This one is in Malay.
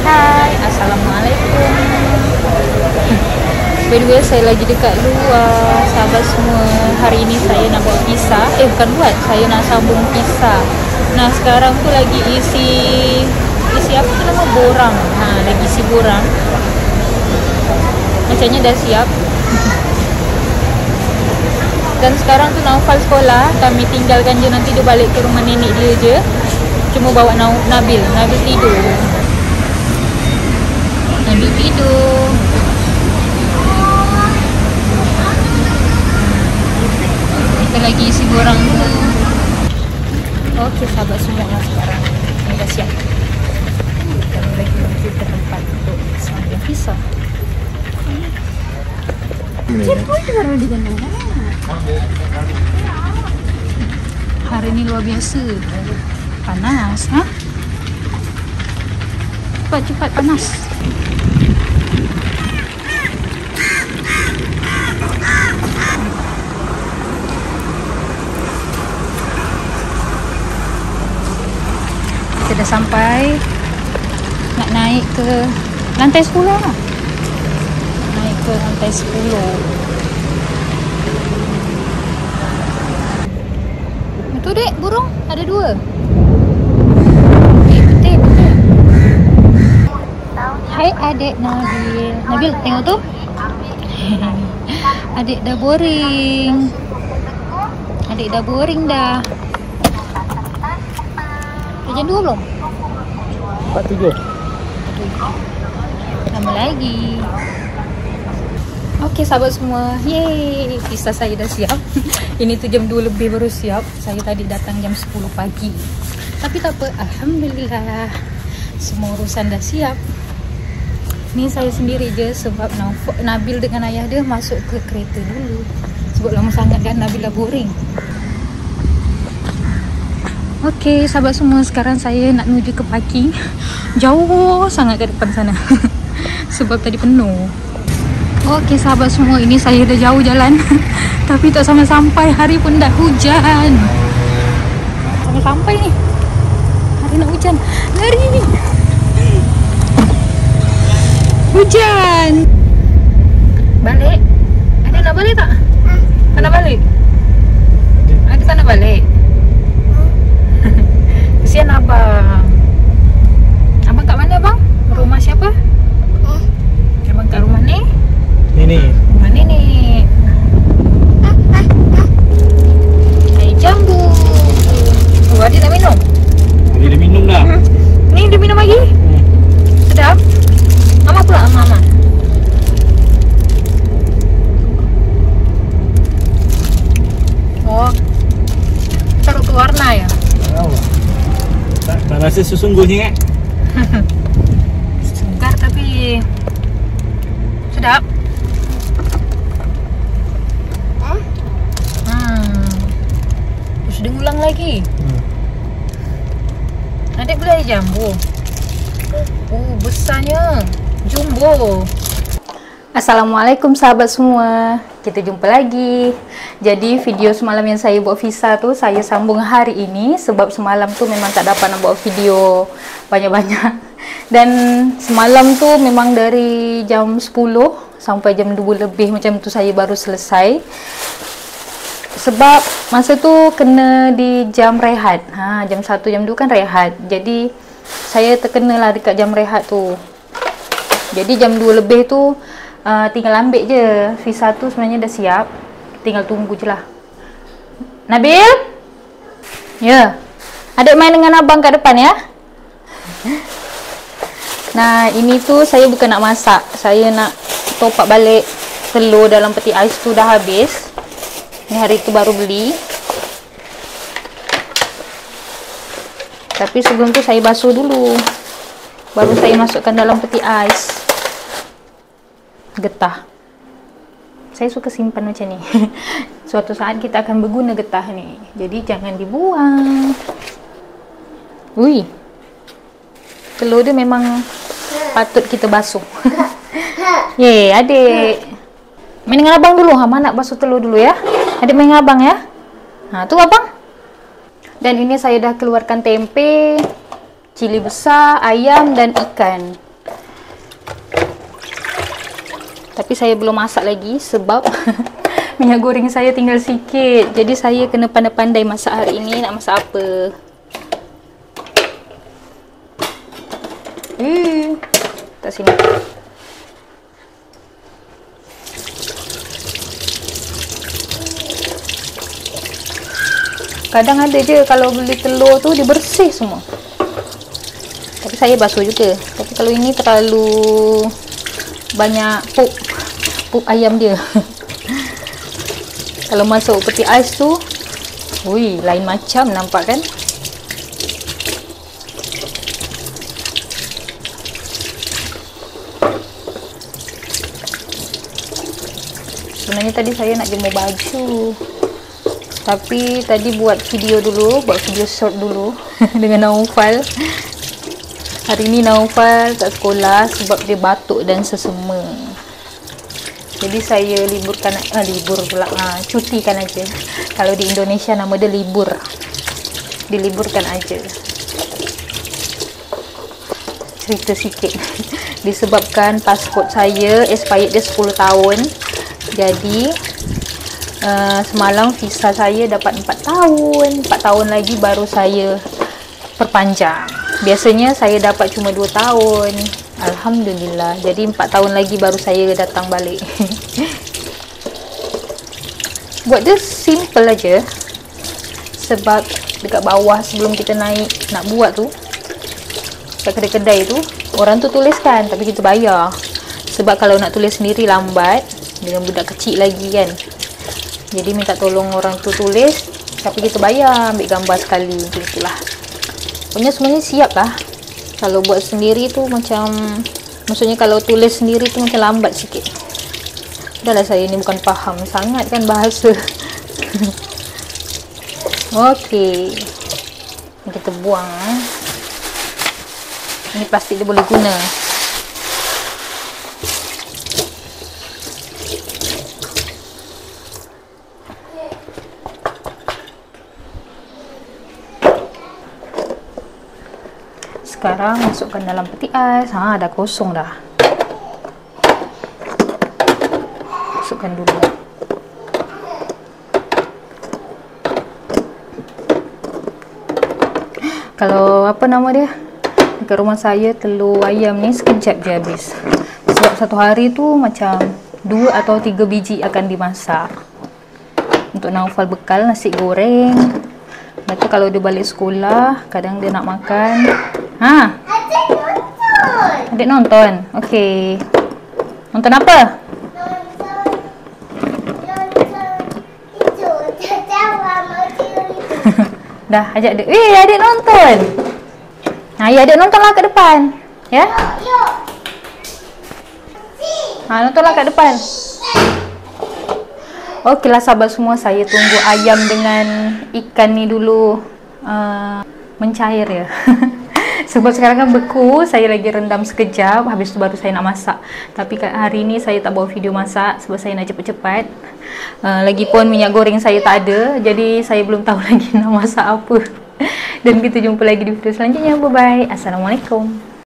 Hai, assalamualaikum. By the way, saya lagi dekat luar, sahabat semua. Hari ini saya nak buat pizza. Saya nak sambung pizza. Nah, sekarang tu lagi isi apa tu nama? Borang. Lagi isi borang. Macamnya dah siap. Dan sekarang tu Naufal sekolah. Kami tinggalkan je, nanti dia balik ke rumah nenek dia je. Cuma bawa Nabil tidur. Nabil tidur. Kita lagi isi borang dulu. Okey sahabat semua, sekarang ini dah siap. Kami lagi menuju ke tempat untuk sambung pisau. Hari ini luar biasa. Panas, Cepat panas. Kita dah sampai. Nak naik ke lantai 10 lah. Naik ke lantai 10. Betul dek, burung ada 2. Betul. Hai adik Nabil. Nabil tengok tu. Adik dah boring. Dah. Jam 2 belum? 47. Lama lagi. Okey sahabat semua. Yeay, pizza saya dah siap. Ini tu jam 2 lebih baru siap. Saya tadi datang jam 10 pagi. Tapi tak apa, alhamdulillah. Semua urusan dah siap. Ni saya sendiri je sebab Nabil dengan ayah dia masuk ke kereta dulu. Sebab lama sangat kan Nabil dah boring. Okey sahabat semua, sekarang saya nak menuju ke parking. Jauh sangat ke depan sana. Sebab tadi penuh. Okey sahabat semua, ini saya dah jauh jalan. Tapi tak sampai-sampai, hari pun dah hujan. Sampai ni. Hari nak hujan. Lari ni. Hujan. Balik. Adik nak balik tak? Tak nak balik? Adik tak nak balik? Kesian abang. Abang kat mana bang? Rumah siapa? Abang kat rumah ni? Nenek. Rumah nenek. Air jambu. Oh, adik nak minum? Dia dah minum dah. Ni dia minum lagi? Sedap? Mama pula, Mama. Oh, taruh ke warna ya? Tak rasa sesungguhnya kan? Segar tapi sedap. Terus dia ulang lagi. Adik boleh ada jambu. Oh, besarnya. Jumbo. Assalamualaikum sahabat semua. Kita jumpa lagi. Jadi video semalam yang saya buat visa tu saya sambung hari ini sebab semalam tu memang tak dapat nak buat video banyak-banyak. Dan semalam tu memang dari jam 10 sampai jam 2 lebih macam tu saya baru selesai. Sebab masa tu kena di jam rehat. Jam 1 jam 2 kan rehat. Jadi saya terkenalah dekat jam rehat tu. Jadi jam 2 lebih tu tinggal ambil je. Visa tu sebenarnya dah siap. Tinggal tunggu je lah. Nabil? Ya. Adik main dengan abang kat depan ya. Nah, ini tu saya bukan nak masak. Saya nak top up balik telur dalam peti ais tu dah habis. Ni hari tu baru beli. Tapi sebelum tu saya basuh dulu. Baru saya masukkan dalam peti ais. Getah. Saya suka simpan macam ni. Suatu saat kita akan berguna getah ni. Jadi jangan dibuang. Ui. Telur dia memang patut kita basuh. Ye, adik. Main dengan abang dulu. Mama nak basuh telur dulu ya. Adik main dengan abang ya. Tu abang. Dan ini saya dah keluarkan tempe, cili besar, ayam dan ikan. Tapi saya belum masak lagi sebab minyak goreng saya tinggal sikit. Jadi saya kena pandai-pandai masak hari ini. Nak masak apa? Tak sini. Kadang ada je kalau beli telur tu dia bersih semua. Tapi saya basuh juga. Tapi kalau ini terlalu banyak pup ayam dia. Kalau masuk peti ais tu, wui, lain macam nampak kan? Sebenarnya tadi saya nak jemur baju, tapi tadi buat video short dulu dengan Naufal. Hari ini Naufal tak sekolah sebab dia batuk dan sesema. Jadi saya cutikan aja. Kalau di Indonesia nama dia libur. Diliburkan aja. Cerita sikit. Disebabkan pasport saya expired dia 10 tahun. Jadi semalam visa saya dapat 4 tahun. 4 tahun lagi baru saya perpanjang. Biasanya saya dapat cuma 2 tahun. Alhamdulillah. Jadi 4 tahun lagi baru saya datang balik. Buat dia simple aja. Sebab dekat bawah sebelum kita naik nak buat tu, dekat kedai-kedai tu, orang tu tuliskan tapi kita bayar. Sebab kalau nak tulis sendiri lambat, dengan budak kecil lagi kan. Jadi minta tolong orang tu tulis tapi kita bayar, ambil gambar sekali. Begitulah. Pokoknya semuanya siap lah. Kalau buat sendiri tu macam, maksudnya kalau tulis sendiri tu macam lambat sikit. Dahlah, saya ni bukan faham sangat kan bahasa. Okey, kita buang. Ini plastik dia boleh guna. Sekarang masukkan dalam peti ais. Dah kosong dah. Masukkan dulu. Kalau apa nama dia, dekat rumah saya telur ayam ni sekejap je habis. Sebab satu hari tu macam 2 atau 3 biji akan dimasak. Untuk Naufal bekal nasi goreng. Lepas tu kalau dia balik sekolah, kadang dia nak makan. Adik nonton. Okey. Nonton apa? Dah ajak adik. Adik nonton. Ya, adik nontonlah kat depan. Ya? Nontonlah kat depan. Okeylah sahabat semua, saya tunggu ayam dengan ikan ni dulu mencair ya. Sebab sekarang kan beku, saya lagi rendam sekejap, habis tu baru saya nak masak. Tapi hari ni saya tak bawa video masak sebab saya nak cepat-cepat. Lagipun minyak goreng saya tak ada, jadi saya belum tahu lagi nak masak apa. Dan kita jumpa lagi di video selanjutnya. Bye bye. Assalamualaikum.